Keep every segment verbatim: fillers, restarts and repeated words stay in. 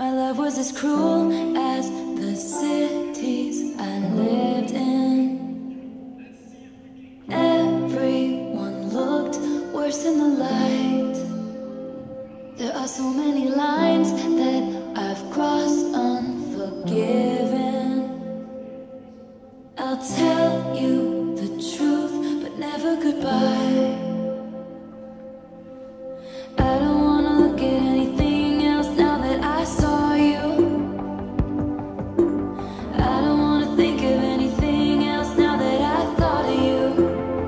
My love was as cruel as the cities I lived in. Everyone looked worse in the light. There are so many lines that I've crossed unforgiven. I'll tell you the truth, but never goodbye. I don't wanna look at anything else now that I saw you. I don't wanna think of anything else now that I thought of you.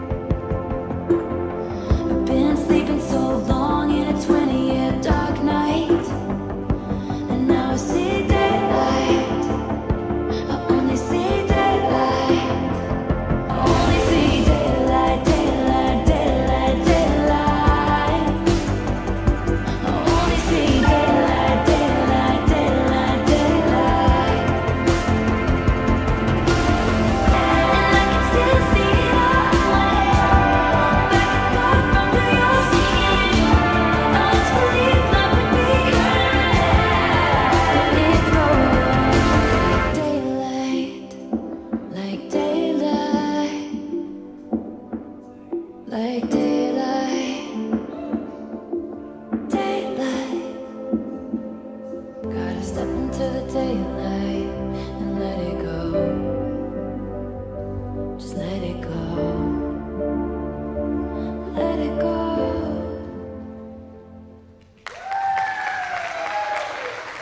I've been sleeping so long in a twenty-year dark night, and now I see daylight. I only see daylight. I only see daylight, daylight, daylight, daylight. I only see daylight, daylight, daylight, daylight. And I can still see your way back and forth from New York. I was believe love would be daylight, like daylight, like daylight.